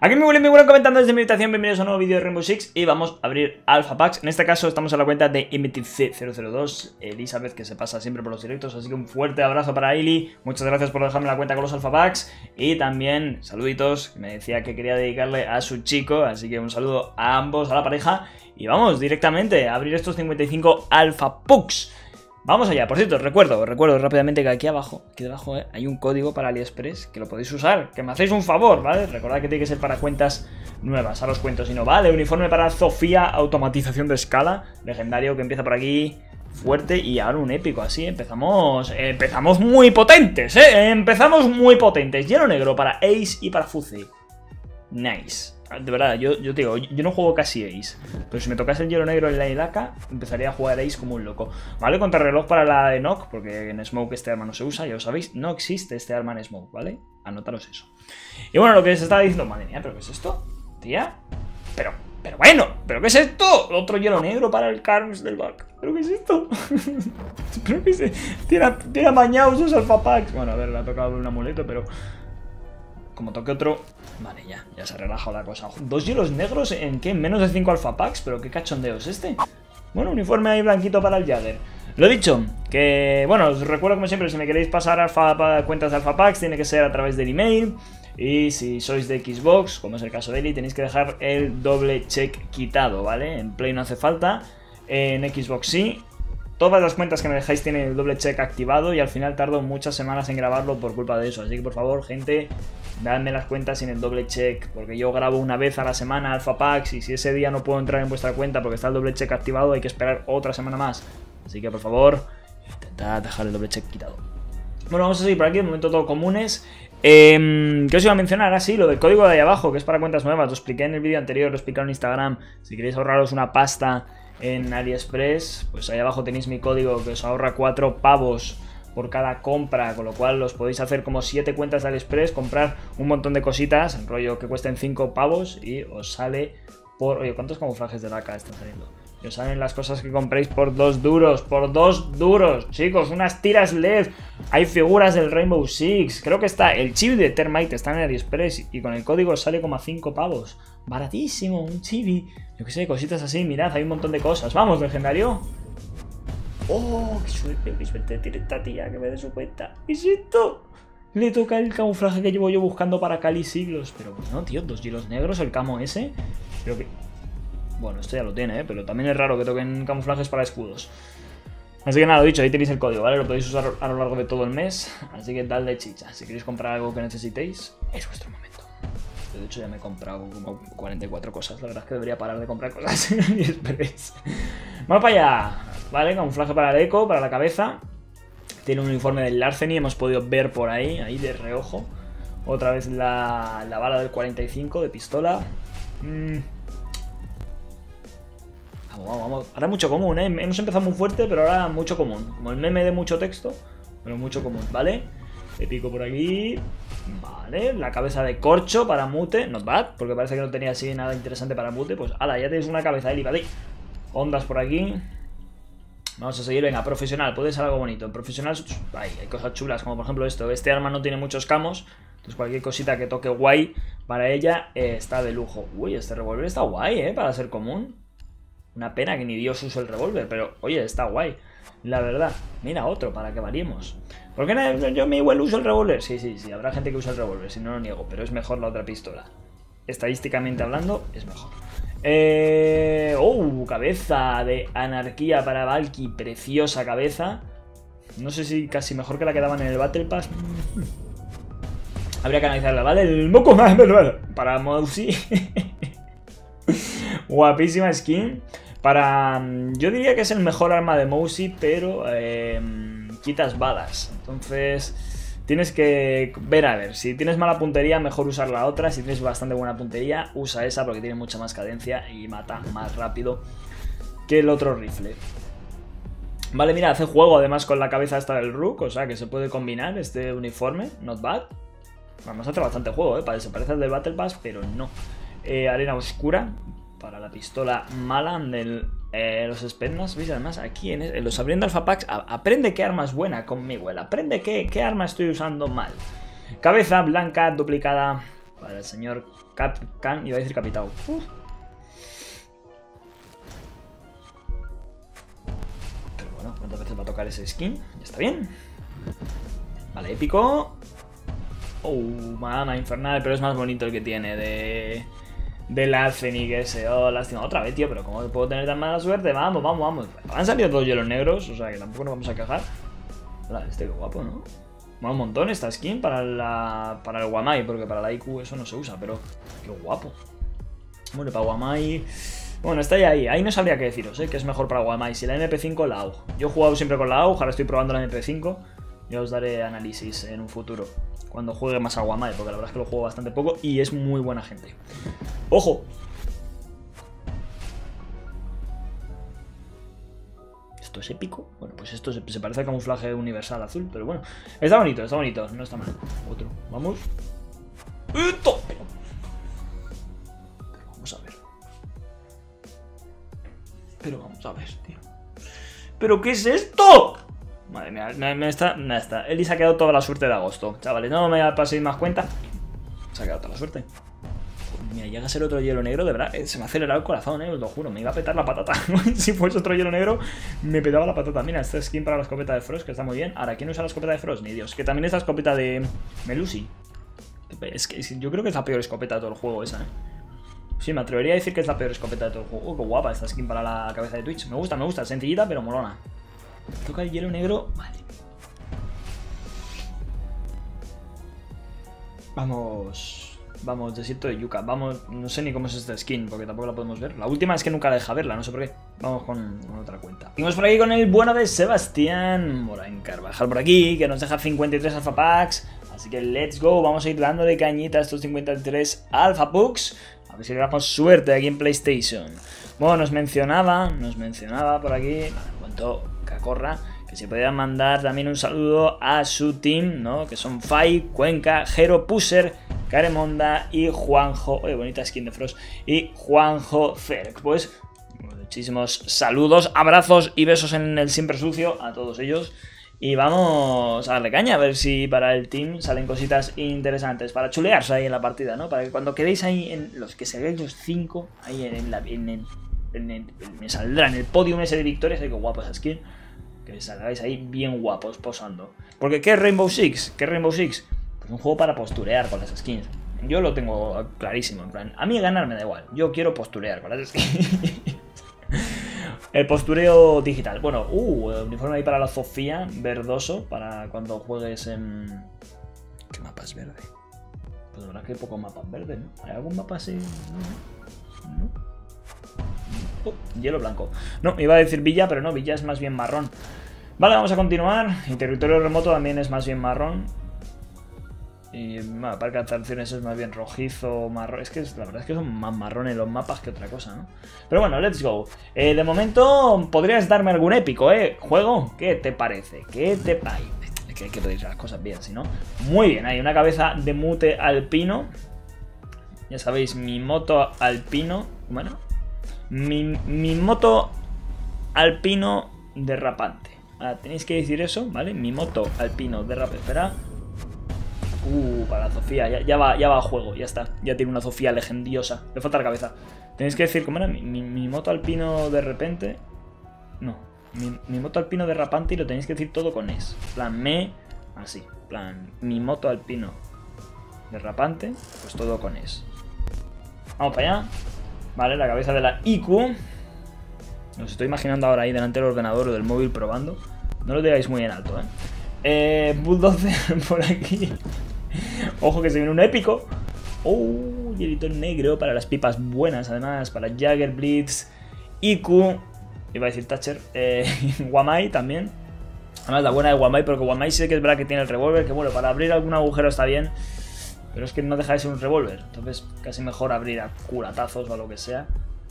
Aquí me vuelven comentando desde mi habitación, bienvenidos a un nuevo vídeo de Rainbow Six y vamos a abrir Alpha Packs. En este caso estamos en la cuenta de MTC002, Elizabeth, que se pasa siempre por los directos, así que un fuerte abrazo para Eli, muchas gracias por dejarme la cuenta con los Alpha Packs y también saluditos, que me decía que quería dedicarle a su chico, así que un saludo a ambos, a la pareja y vamos directamente a abrir estos 55 Alpha Packs. Vamos allá, por cierto, recuerdo rápidamente que aquí debajo, hay un código para AliExpress que lo podéis usar, que me hacéis un favor, ¿vale? Recordad que tiene que ser para cuentas nuevas, ahora os cuento si no, ¿vale? Uniforme para Sofía, automatización de escala, legendario que empieza por aquí, fuerte y ahora un épico, así, empezamos muy potentes, empezamos muy potentes, hielo negro para Ace y para Fuzzy, nice. De verdad, yo te digo, yo no juego casi Ace, pero si me tocase el hielo negro en la Ilaka, empezaría a jugar Ace como un loco. Vale, contrarreloj para la de Knock, porque en Smoke este arma no se usa, ya lo sabéis, no existe este arma en Smoke, ¿vale? Anotaros eso. Y bueno, lo que se estaba diciendo, madre mía, ¿pero qué es esto? Tía, pero bueno, ¿pero qué es esto? Otro hielo negro para el Carms del back. ¿Pero qué es esto? ¿Pero qué es esto? Tiene amañados esos Alpha Packs. Bueno, a ver, le ha tocado un amuleto, pero como toque otro... Vale, ya se ha relajado la cosa. ¿Dos hielos negros en qué? Menos de 5 Alpha Packs, pero qué cachondeo es este. Bueno, uniforme ahí blanquito para el Jagger. Lo dicho, que bueno, os recuerdo como siempre, si me queréis pasar cuentas de Alpha Packs, tiene que ser a través del email. Y si sois de Xbox, como es el caso de Eli, tenéis que dejar el doble check quitado, ¿vale? En Play no hace falta, en Xbox sí. Todas las cuentas que me dejáis tienen el doble check activado y al final tardo muchas semanas en grabarlo por culpa de eso. Así que por favor, gente, dadme las cuentas sin el doble check, porque yo grabo una vez a la semana Alpha Packs y si ese día no puedo entrar en vuestra cuenta porque está el doble check activado, hay que esperar otra semana más. Así que por favor, intentad dejar el doble check quitado. Bueno, vamos a seguir por aquí, de momento todo comunes. ¿Qué os iba a mencionar? Así, lo del código de ahí abajo, que es para cuentas nuevas. Lo expliqué en el vídeo anterior, lo he explicado en Instagram. Si queréis ahorraros una pasta en AliExpress, pues ahí abajo tenéis mi código que os ahorra 4 pavos por cada compra, con lo cual os podéis hacer como 7 cuentas de AliExpress, comprar un montón de cositas, en rollo que cuesten 5 pavos y os sale por... Oye, ¿cuántos camuflajes de laca están saliendo? Y os salen las cosas que compréis por 2 duros, por 2 duros, chicos, unas tiras LED, hay figuras del Rainbow Six, creo que está el chibi de Termite, está en AliExpress y con el código os sale como a 5 pavos, baratísimo, un chibi, yo que sé, cositas así, mirad, hay un montón de cosas, vamos, legendario. Oh, qué suerte tiene esta tía que me dé su cuenta. ¿Qué es esto? Le toca el camuflaje que llevo yo buscando para Cali siglos, pero bueno, tío, 2 hielos negros, el camo ese, creo que... Bueno, esto ya lo tiene, pero también es raro que toquen camuflajes para escudos. Así que nada, lo dicho, ahí tenéis el código, ¿vale? Lo podéis usar a lo largo de todo el mes. Así que dadle chicha. Si queréis comprar algo que necesitéis, es vuestro momento. De hecho, ya me he comprado como 44 cosas. La verdad es que debería parar de comprar cosas en AliExpress. Vamos para allá. Vale, camuflaje para el eco, para la cabeza. Tiene un uniforme del Larceny, hemos podido ver por ahí de reojo. Otra vez la bala del 45 de pistola. Vamos. Ahora mucho común, ¿eh? Hemos empezado muy fuerte, pero ahora mucho común. Como el meme de mucho texto, pero mucho común, ¿vale? Le pico por aquí. Vale, la cabeza de corcho para mute. Not bad, porque parece que no tenía así nada interesante para mute. Pues, ala, ya tenéis una cabeza, Eli, ¿vale? Ondas por aquí. Vamos a seguir, venga, profesional. Puede ser algo bonito. En profesional, hay cosas chulas, como por ejemplo esto. Este arma no tiene muchos camos. Entonces cualquier cosita que toque guay para ella está de lujo. Uy, este revólver está guay, para ser común. Una pena que ni Dios use el revólver, pero oye, está guay, la verdad. Mira, otro, para que variemos. ¿Por qué no, yo mi igual uso el revólver? Sí, habrá gente que usa el revólver, si no lo niego, pero es mejor la otra pistola. Estadísticamente hablando, es mejor. Cabeza de anarquía para Valky, preciosa cabeza. No sé si casi mejor que la que daban en el Battle Pass. Habría que analizarla, ¿vale? El moco más para Mousy. Guapísima skin. Yo diría que es el mejor arma de Mousy, pero quitas balas. Entonces tienes que ver, a ver, si tienes mala puntería, mejor usar la otra. Si tienes bastante buena puntería, usa esa porque tiene mucha más cadencia y mata más rápido que el otro rifle. Vale, mira, hace juego además con la cabeza esta del Rook, o sea que se puede combinar este uniforme, not bad. Vamos, hace bastante juego, se parece al del Battle Pass, pero no. Arena oscura para la pistola mala de los Spetsnaz. ¿Veis? Además aquí en los abriendo Alpha Packs aprende qué arma es buena conmigo, aprende qué arma estoy usando mal. Cabeza blanca duplicada Para el señor Capcan, iba a decir Capitao. Pero bueno, ¿cuántas veces va a tocar ese skin? Ya está bien. Vale, épico. Oh, mama infernal, pero es más bonito el que tiene del Alfenix ese. Oh, lástima. Otra vez, tío, pero ¿cómo puedo tener tan mala suerte? Vamos, vamos, vamos. Han salido dos hielos negros, o sea que tampoco nos vamos a quejar. Hola, este qué guapo, ¿no? Mola un montón esta skin para el Wamai, porque para la IQ eso no se usa, pero qué guapo. Bueno, para Wamai... Bueno, está ahí. Ahí no sabría qué deciros, que es mejor para Wamai. Si la MP5 o la AUG. Yo he jugado siempre con la AUG, ahora estoy probando la MP5. Ya os daré análisis en un futuro, cuando juegue más a Wamai, porque la verdad es que lo juego bastante poco y es muy buena gente. ¡Ojo! ¿Esto es épico? Bueno, pues esto se parece al camuflaje universal azul, pero bueno. Está bonito, no está mal. Otro, vamos. ¡Esto! Pero vamos a ver. Pero vamos a ver, tío. ¿Pero qué es esto? Madre mía, me está. Eli se ha quedado toda la suerte de agosto. Chavales, no me paséis más cuenta. Se ha quedado toda la suerte. Mira, llega a ser otro hielo negro, de verdad, se me ha acelerado el corazón, os lo juro, me iba a petar la patata. Si fuese otro hielo negro, me petaba la patata. Mira, esta skin para la escopeta de Frost, que está muy bien. Ahora, ¿quién usa la escopeta de Frost? Ni Dios. Que también es la escopeta de Melusi. Es que yo creo que es la peor escopeta de todo el juego esa, Sí, me atrevería a decir que es la peor escopeta de todo el juego. Oh, qué guapa esta skin para la cabeza de Twitch. Me gusta, sencillita, pero molona. Toca el hielo negro, vale. Vamos, desierto de Yucca. Vamos, no sé ni cómo es esta skin, porque tampoco la podemos ver. La última es que nunca la deja verla, no sé por qué. Vamos con otra cuenta. Seguimos por aquí con el bueno de Sebastián Morán Carvajal por aquí, que nos deja 53 Alpha Packs. Así que let's go, vamos a ir dando de cañita a estos 53 Alpha Packs. A ver si le damos suerte aquí en PlayStation. Bueno, nos mencionaba por aquí, en cuanto que corra, que se podía mandar también un saludo a su team, ¿no? Que son Fai, Cuenca, Jero, Puser, Caremonda y Juanjo. Oye, bonita skin de Frost. Y Juanjo Cerc. Pues muchísimos saludos, abrazos y besos en el siempre sucio a todos ellos. Y vamos a darle caña, a ver si para el team salen cositas interesantes para chulearse ahí en la partida, ¿no? Para que cuando quedéis ahí, en los que seáis los 5, ahí me saldrá en el podium ese de victorias. Ay, qué guapo esa skin. Que salgáis ahí bien guapos posando. Porque ¿qué es Rainbow Six? Pues un juego para posturear con las skins. Yo lo tengo clarísimo, en plan, a mí ganar me da igual. Yo quiero posturear con las skins. El postureo digital. Bueno, uniforme ahí para la Sofía, verdoso, para cuando juegues en... ¿Qué mapa es verde? Pues la verdad es que hay pocos mapas verdes, ¿no? ¿Hay algún mapa así? ¿No? Hielo blanco. No, iba a decir Villa, pero no, Villa es más bien marrón. Vale, vamos a continuar. Y territorio remoto también es más bien marrón. Y bueno, parque de atracciones es más bien rojizo, marrón. Es que la verdad es que son más marrones los mapas que otra cosa, ¿no? Pero bueno, let's go. De momento, podrías darme algún épico, Juego, ¿qué te parece? ¿Qué te parece? Es que hay que pedir las cosas bien, si no. Muy bien, hay una cabeza de mute alpino. Ya sabéis, mi moto alpino. Bueno, mi moto alpino derrapante. Ahora tenéis que decir eso, ¿vale? Mi moto alpino derrapante. Espera. Para la Sofía, ya va a juego, ya está. Ya tiene una Sofía legendiosa. Le falta la cabeza. Tenéis que decir, ¿cómo era? Mi moto alpino de repente. No, mi moto alpino derrapante y lo tenéis que decir todo con es. Plan, así. Plan, mi moto alpino derrapante, pues todo con es. Vamos para allá. Vale, la cabeza de la IQ. Os estoy imaginando ahora ahí delante del ordenador o del móvil probando. No lo digáis muy en alto, Bulldozer por aquí. Ojo que se viene un épico. Hielito negro para las pipas buenas. Además, para Jagger, Blitz, IQ. Iba a decir Thatcher. Wamai también. Además, la buena de Wamai, porque Wamai sí que es verdad que tiene el revólver. Que bueno, para abrir algún agujero está bien. Pero es que no deja de ser un revólver. Entonces, casi mejor abrir a culatazos o a lo que sea.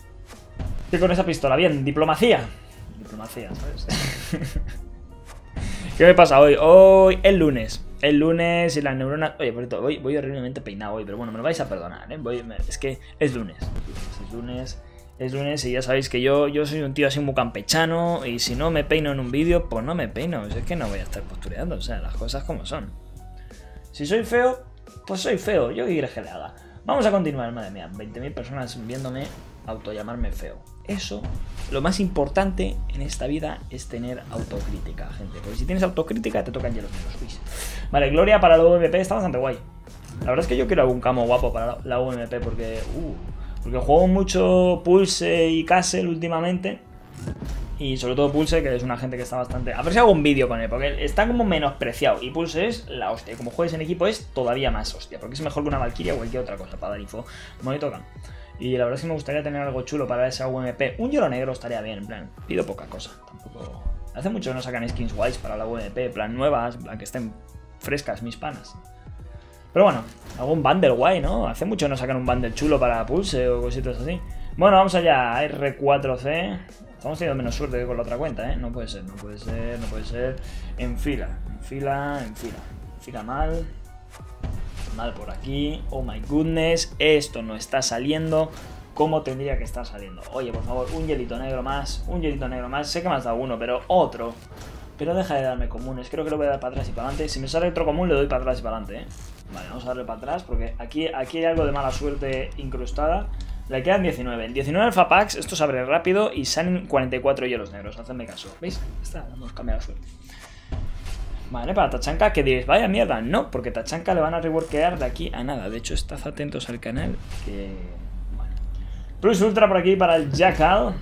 Y con esa pistola, bien, diplomacia. Diplomacia, ¿sabes? ¿Qué me pasa hoy? Hoy es lunes. El lunes y las neuronas... Oye, por cierto, voy horriblemente peinado hoy, pero bueno, me lo vais a perdonar, es que es lunes. Es lunes y ya sabéis que yo soy un tío así muy campechano y si no me peino en un vídeo, pues no me peino. Es que no voy a estar postureando, o sea, las cosas como son. Si soy feo, Pues soy feo, yo qué quieres que le haga. Vamos a continuar, madre mía, 20.000 personas viéndome autollamarme feo. Eso, lo más importante en esta vida es tener autocrítica, gente. Porque si tienes autocrítica te tocan hielos negros. Vale, Gloria para la UMP está bastante guay. La verdad es que yo quiero algún camo guapo para la UMP porque juego mucho Pulse y Castle últimamente. Y sobre todo Pulse, que es una gente que está bastante... A ver si hago un vídeo con él, porque está como menospreciado. Y Pulse es la hostia. Como juegues en equipo es todavía más hostia. Porque es mejor que una Valkyria o cualquier otra cosa para dar info. Me tocan. Y la verdad es que me gustaría tener algo chulo para esa UMP. Un hielo negro estaría bien, en plan. Pido poca cosa. Tampoco... Hace mucho que no sacan skins guays para la UMP. En plan nuevas, en plan que estén frescas mis panas. Pero bueno, algún bundle guay, ¿no? Hace mucho que no sacan un bundle chulo para Pulse o cositas así. Bueno, vamos allá. R4C... Estamos teniendo menos suerte que con la otra cuenta, ¿eh? No puede ser, no puede ser, no puede ser. En fila, en fila, en fila. Fila mal. Mal por aquí. Oh my goodness. Esto no está saliendo como tendría que estar saliendo. Oye, por favor, un hielito negro más. Un hielito negro más. Sé que me has dado uno, pero otro. Pero deja de darme comunes. Creo que lo voy a dar para atrás y para adelante. Si me sale otro común, le doy para atrás y para adelante, ¿eh? Vale, vamos a darle para atrás porque aquí hay algo de mala suerte incrustada. Le quedan 19. En 19 alfa packs, esto se abre rápido y salen 44 hielos negros. Hacedme caso. ¿Veis? Está, hemos cambiado la suerte. Vale, para Tachanka, que diréis, vaya mierda. No, porque Tachanka le van a reworkear de aquí a nada. De hecho, estad atentos al canal. Que... Bueno. Plus Ultra por aquí para el Jackal.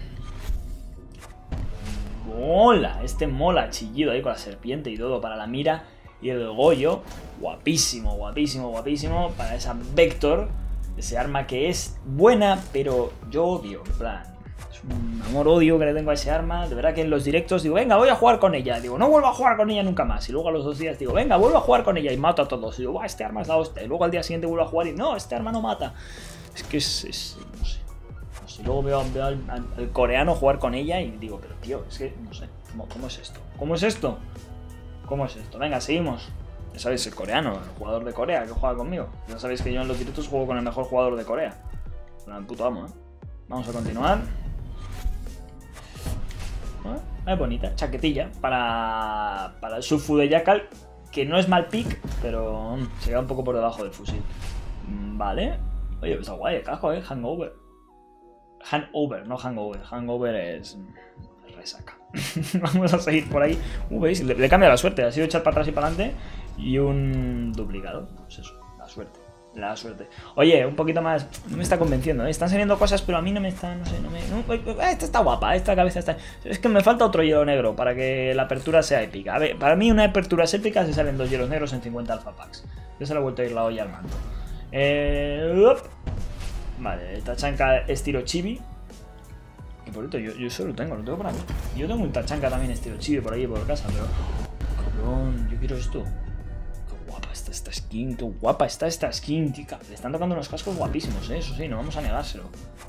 Mola, mola, chillido ahí con la serpiente y todo para la mira. Y el Goyo, guapísimo, guapísimo, guapísimo. Para esa Vector. Ese arma que es buena, pero yo odio, en plan, es un amor-odio que le tengo a ese arma. De verdad que en los directos digo, venga, voy a jugar con ella. Digo, no vuelvo a jugar con ella nunca más. Y luego a los 2 días digo, venga, vuelvo a jugar con ella y mato a todos. Y digo, este arma es la hostia. Y luego al día siguiente vuelvo a jugar y no, este arma no mata. Es que es no sé. No sé. Luego veo al coreano jugar con ella y digo, pero tío, es que no sé. ¿Cómo es esto? ¿Cómo es esto? ¿Cómo es esto? Venga, seguimos. Ya sabéis, el coreano, el jugador de Corea que juega conmigo. Ya sabéis que yo en los directos juego con el mejor jugador de Corea. El puto amo, ¿eh? Vamos a continuar. Es bonita, chaquetilla para el Sufu de Jackal, que no es mal pick, pero se queda un poco por debajo del fusil. Vale. Oye, está guay el casco, ¿eh? Hangover. Hangover, no hangover. Hangover es... resaca. Vamos a seguir por ahí. ¿Veis? Le cambia la suerte. Ha sido echar para atrás y para adelante. Y un duplicado. Pues eso, la suerte. La suerte. Oye, un poquito más. No me está convenciendo, ¿eh? Están saliendo cosas, pero a mí no me está. No sé, no me. No, esta está guapa, esta cabeza está. Es que me falta otro hielo negro para que la apertura sea épica. A ver, para mí una apertura es épica si salen 2 hielos negros en 50 alfa packs. Ya se le ha vuelto a ir la olla al mando. Vale, Tachanka estilo chibi. Que por cierto, yo solo lo tengo para mí. Yo tengo un Tachanka también estilo chibi por ahí por casa, pero. Cabrón, yo quiero esto. Qué guapa está esta skin, qué guapa está esta skin, tica. Le están tocando unos cascos guapísimos, eso sí, no vamos a negárselo.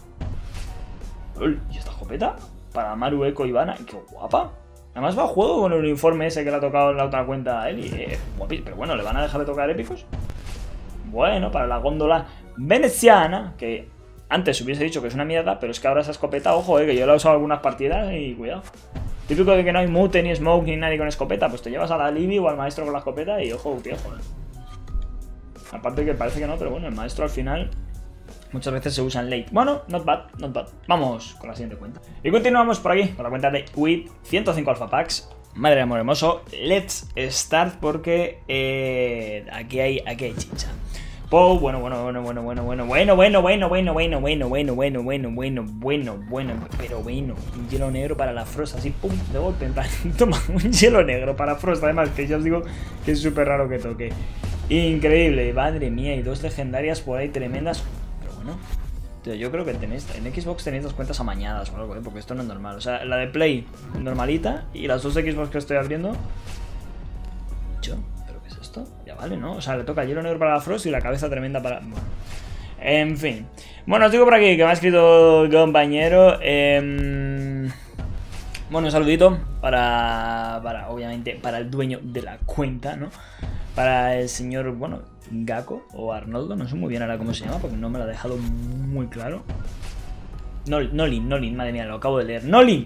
¿Y esta escopeta? Para Maru, Eco y Vana, qué guapa. Además va a juego con el uniforme ese que le ha tocado en la otra cuenta a Eli. Guapísimo. Pero bueno, ¿le van a dejar de tocar épicos? Bueno, para la góndola veneciana, que antes hubiese dicho que es una mierda, pero es que ahora esa escopeta, ojo, que yo la he usado algunas partidas y cuidado. Típico de que no hay mute, ni smoke, ni nadie con escopeta, pues te llevas a la Libby o al maestro con la escopeta y ojo, viejo, Aparte que parece que no, pero bueno, el maestro al final muchas veces se usa en late. Bueno, not bad, not bad. Vamos con la siguiente cuenta. Y continuamos por aquí, con la cuenta de WIT, 105 alfa packs. Madre de amor hermoso, let's start porque aquí hay chicha. Pou, bueno, pero bueno, un hielo negro para la Frost, así, pum, de golpe, en plan, toma, un hielo negro para Frost, además, que ya os digo que es súper raro que toque. Increíble, madre mía, y 2 legendarias por ahí tremendas, pero bueno, tío, yo creo que tenéis, en Xbox tenéis 2 cuentas amañadas o algo, porque esto no es normal, o sea, la de Play, normalita, y las 2 de Xbox que estoy abriendo, yo... Ya vale, ¿no? O sea, le toca hielo negro para la Frost y la cabeza tremenda para... Bueno. En fin. Bueno, os digo por aquí que me ha escrito el compañero. Bueno, un saludito para obviamente, para el dueño de la cuenta, ¿no? Para el señor, bueno, Gako o Arnoldo, no sé muy bien ahora cómo se llama, porque no me lo ha dejado muy claro. Nolin, madre mía, lo acabo de leer. ¡Nolin!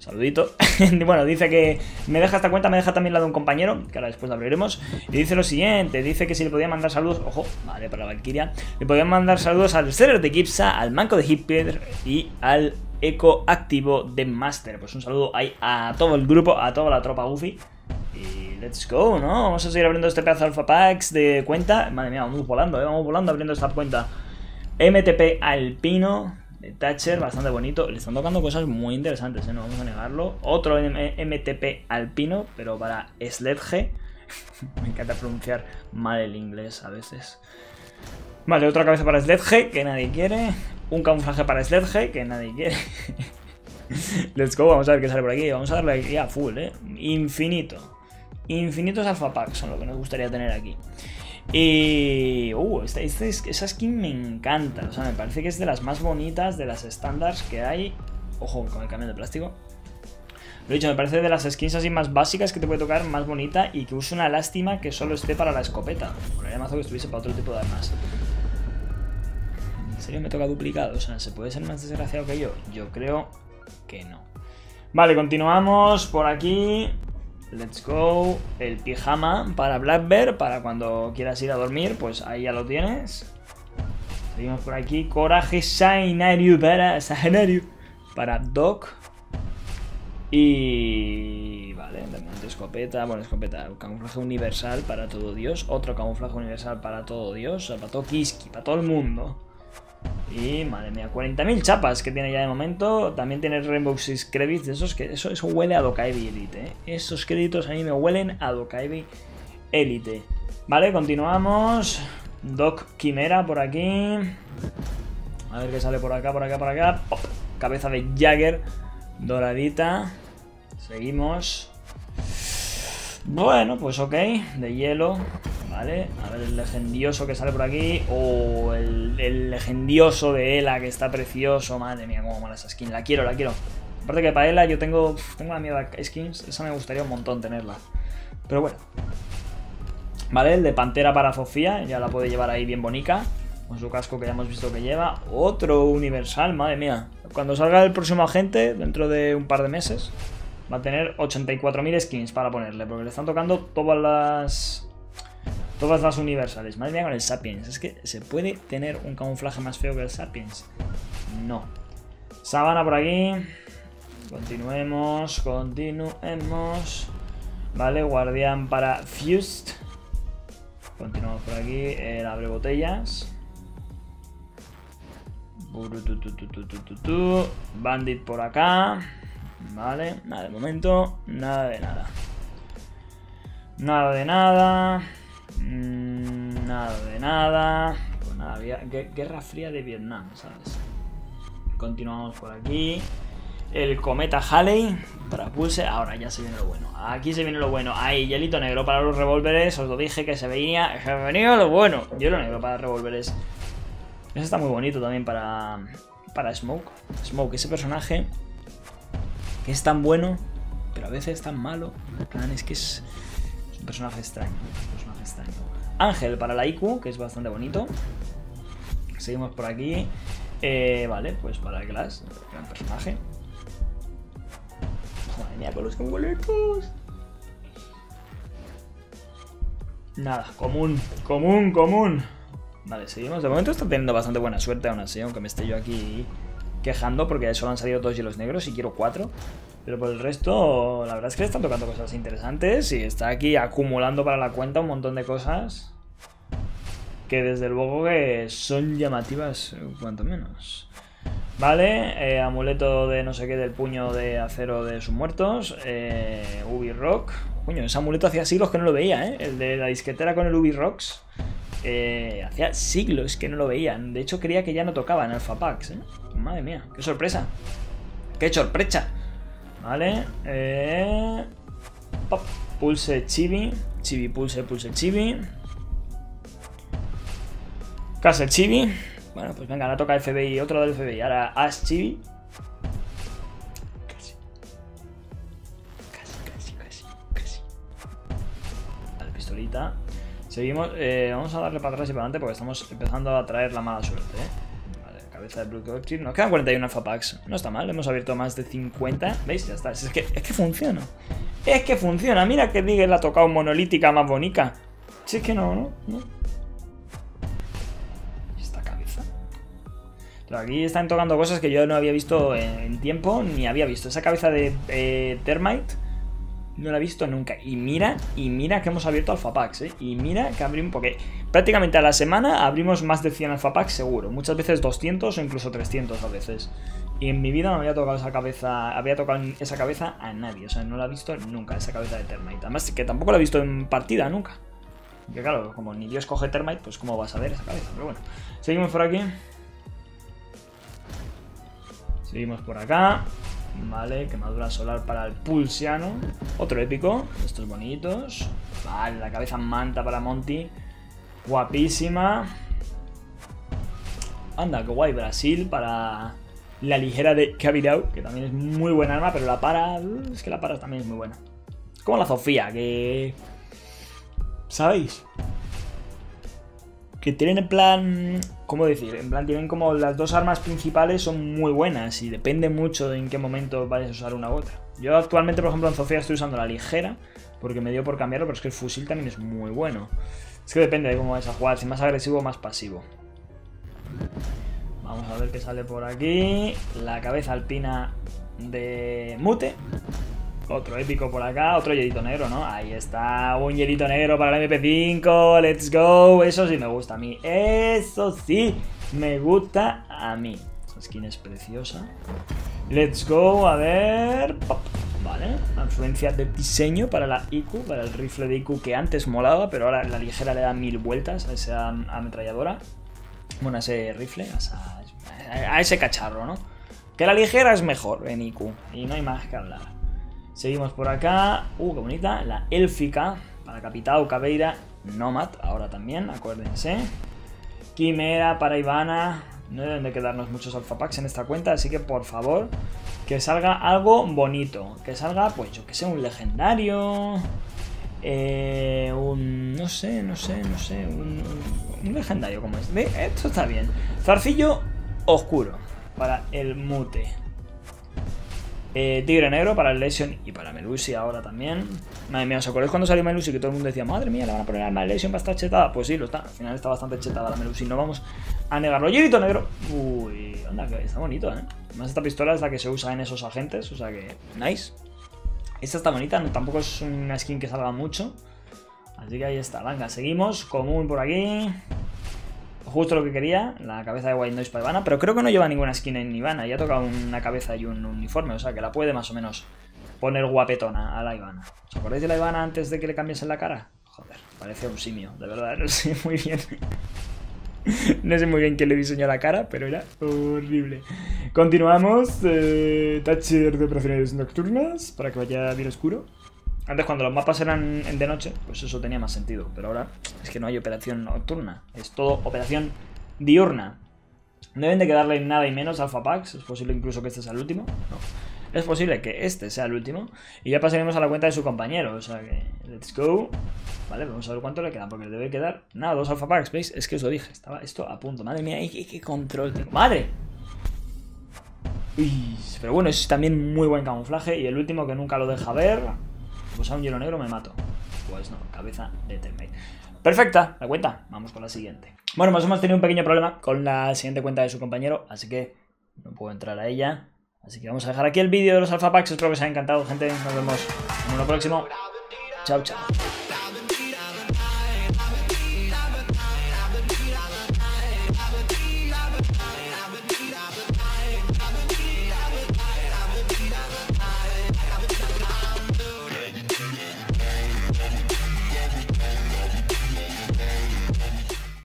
Saludito. Bueno, dice que me deja esta cuenta, me deja también la de un compañero, que ahora después la abriremos. Y dice lo siguiente, dice que si le podía mandar saludos, ojo, vale, para la Valkyria, le podían mandar saludos al Seller de Gipsa, al Manco de Hipper y al Eco Activo de Master. Pues un saludo ahí a todo el grupo, a toda la tropa Goofy. Y let's go, ¿no? Vamos a seguir abriendo este pedazo de Alpha Packs de cuenta. Madre mía, vamos volando, vamos volando abriendo esta cuenta. MTP Alpino de Thatcher, bastante bonito. Le están tocando cosas muy interesantes, no vamos a negarlo. Otro MTP Alpino, pero para Sledge. Me encanta pronunciar mal el inglés a veces. Vale, otra cabeza para Sledge, que nadie quiere. Un camuflaje para Sledge, que nadie quiere. Let's go, vamos a ver qué sale por aquí. Vamos a darle aquí a full, infinito. Infinitos Alpha Packs son lo que nos gustaría tener aquí. Y... esa skin me encanta. O sea, me parece que es de las más bonitas de las estándares que hay. Ojo con el camión de plástico. Lo dicho, me parece de las skins así más básicas que te puede tocar, más bonita. Y que use una lástima que solo esté para la escopeta. Por mazo que estuviese para otro tipo de armas. ¿En serio me toca duplicado? O sea, ¿se puede ser más desgraciado que yo? Yo creo que no. Vale, continuamos por aquí. Let's go. El pijama para Black Bear, para cuando quieras ir a dormir, pues ahí ya lo tienes. Seguimos por aquí. Coraje Sainario para Doc. Y... vale, de momento escopeta. Bueno, escopeta. Camuflaje universal para todo Dios. Otro camuflaje universal para todo Dios. O sea, para todo Kiski, para todo el mundo. Y madre mía, 40.000 chapas que tiene ya de momento. También tiene Rainbow Six Credits. De esos que eso huele a Dokkaebi Elite, Esos créditos a mí me huelen a Dokkaebi Elite. Vale, continuamos. Doc Quimera por aquí. A ver qué sale por acá, por acá, por acá. Pop. Cabeza de Jagger doradita. Seguimos. Bueno, pues ok. De hielo. Vale, a ver el legendioso que sale por aquí. Oh, el legendioso de Ela, que está precioso. Madre mía, cómo mola esa skin. La quiero, la quiero. Aparte que para Ela yo tengo la mierda de skins. Esa me gustaría un montón tenerla. Pero bueno. Vale, el de Pantera para Sofía. Ya la puede llevar ahí bien bonita. Con su casco que ya hemos visto que lleva. Otro universal, madre mía. Cuando salga el próximo agente, dentro de un par de meses, va a tener 84.000 skins para ponerle. Porque le están tocando todas las universales. Madre mía con el Sapiens. Es que ¿se puede tener un camuflaje más feo que el Sapiens? No. Sabana por aquí. Continuemos. Vale, guardián para Fused. Continuamos por aquí. El abre botellas. Bandit por acá. Vale, nada de momento. Nada de nada. Nada de nada. Nada de nada. Pues nada, Guerra Fría de Vietnam, ¿sabes? Continuamos por aquí. El cometa Halley para Pulse. Ahora ya se viene lo bueno. Aquí se viene lo bueno. Ahí, hielito negro para los revólveres. Os lo dije que se venía lo bueno. Hielo negro para revólveres. Eso está muy bonito también para Smoke. Smoke, ese personaje que es tan bueno, pero a veces tan malo. Es que es un personaje extraño. Ángel para la IQ, que es bastante bonito. Seguimos por aquí. Vale, pues para el Glass, gran personaje. Madre mía, con los congoletos. Nada, común. Vale, seguimos. De momento está teniendo bastante buena suerte aún así, aunque me esté yo aquí quejando porque solo han salido 2 hielos negros y quiero 4. Pero por el resto, la verdad es que le están tocando cosas interesantes y está aquí acumulando para la cuenta un montón de cosas que desde luego que son llamativas, cuanto menos. Vale, amuleto de no sé qué del puño de acero de sus muertos. Ubi Rock. Coño, ese amuleto hacía siglos que no lo veía, El de la disquetera con el Ubi Rocks. Hacía siglos que no lo veían. De hecho, creía que ya no tocaba en Alpha Packs, Madre mía, qué sorpresa. ¡Qué sorpresa! Vale. Pop. Pulse Chibi. Chibi, pulse Chibi. Castle Chibi. Bueno, pues venga, ahora toca FBI. Otro del FBI. Ahora Ash Chibi. Casi. Vale, pistolita. Seguimos. Vamos a darle para atrás y para adelante porque estamos empezando a traer la mala suerte, Vale, cabeza de Blue Cocktail. Nos quedan 41 alpha packs. No está mal, hemos abierto más de 50. ¿Veis? Ya está. Es que funciona. Es que funciona. Mira que Digger le ha tocado monolítica más bonita. Si es que no. Esta cabeza. Pero aquí están tocando cosas que yo no había visto en tiempo, ni había visto. Esa cabeza de Termite no la he visto nunca. Y mira que hemos abierto alpha packs, Y mira que abrimos, porque prácticamente a la semana abrimos más de 100 alpha packs seguro. Muchas veces 200 o incluso 300 a veces. Y en mi vida no había tocado esa cabeza, a nadie. O sea, no la he visto nunca, esa cabeza de Termite. Además que tampoco la he visto en partida nunca. Que claro, como ni Dios coge Termite, pues cómo vas a ver esa cabeza. Pero bueno, seguimos por aquí. Seguimos por acá. Vale, quemadura solar para el Pulsiano. Otro épico, estos bonitos. Vale, la cabeza manta para Monty. Guapísima. Anda, qué guay, Brasil para la ligera de Kavirau, que también es muy buena arma, pero la para... Es que la para también es muy buena. Como la Sofía, que... ¿Sabéis? Que tienen en plan... ¿Cómo decir? En plan, tienen como las dos armas principales son muy buenas y depende mucho de en qué momento vayas a usar una u otra. Yo actualmente, por ejemplo, en Sofía estoy usando la ligera porque me dio por cambiarlo, pero es que el fusil también es muy bueno. Es que depende de cómo vayas a jugar, si más agresivo o más pasivo. Vamos a ver qué sale por aquí. La cabeza alpina de Mute. Otro épico por acá, otro hielito negro, ¿no? Ahí está, un hielito negro para el MP5, let's go. Eso sí me gusta a mí, eso sí me gusta a mí. Esta skin es preciosa. Let's go, a ver... Pop. Vale, la influencia de diseño para la IQ, para el rifle de IQ que antes molaba, pero ahora la ligera le da 1000 vueltas a esa ametralladora. Bueno, a ese rifle, a ese cacharro, ¿no? Que la ligera es mejor en IQ y no hay más que hablar. Seguimos por acá. Qué bonita. La élfica para Capitao, Caveira, Nomad. Ahora también, acuérdense. Quimera para Ivana. No deben de quedarnos muchos alpha packs en esta cuenta, así que por favor, que salga algo bonito. Que salga, pues yo que sé, un legendario. No sé. Un legendario como este. Esto está bien. Zarcillo oscuro para el Mute. Tigre negro para el Lesion y para Melusi ahora también. Madre mía, ¿os acordáis cuando salió Melusi que todo el mundo decía, madre mía, le van a poner arma de Lesion, va a estar chetada? Pues sí, lo está. Al final está bastante chetada la Melusi, no vamos a negarlo. Hielito negro. Uy, anda, que está bonito, Además esta pistola es la que se usa en esos agentes, o sea que, nice. Esta está bonita, no, tampoco es una skin que salga mucho. Así que ahí está, venga, seguimos. Común por aquí. Justo lo que quería, la cabeza de White Noise para Ivana, pero creo que no lleva ninguna skin en Ivana, ya ha tocado una cabeza y un uniforme, o sea que la puede más o menos poner guapetona a la Ivana. ¿Os acordáis de la Ivana antes de que le cambiesen la cara? Joder, parecía un simio, de verdad, no sé muy bien. No sé muy bien quién le diseñó la cara, pero era horrible. Continuamos, Thatcher de operaciones nocturnas, para que vaya bien oscuro. Antes, cuando los mapas eran de noche, pues eso tenía más sentido. Pero ahora es que no hay operación nocturna. Es todo operación diurna. No deben de quedarle nada y menos alpha packs. Es posible incluso que este sea el último. No. Es posible que este sea el último. Y ya pasaremos a la cuenta de su compañero. O sea que, let's go. Vale, vamos a ver cuánto le queda. Porque le debe quedar, nada, 2 alpha packs. ¿Veis? Es que os lo dije. Estaba esto a punto. Madre mía, qué control tengo. ¡Madre! Uy, pero bueno, es también muy buen camuflaje. Y el último que nunca lo deja ver... Pues a un hielo negro me mato. Pues no, cabeza de Termite. Perfecta, la cuenta. Vamos con la siguiente. Bueno, pues hemos tenido un pequeño problema con la siguiente cuenta de su compañero, así que no puedo entrar a ella. Así que vamos a dejar aquí el vídeo de los alpha packs. Espero que os haya encantado, gente. Nos vemos en uno próximo. Chao, chao.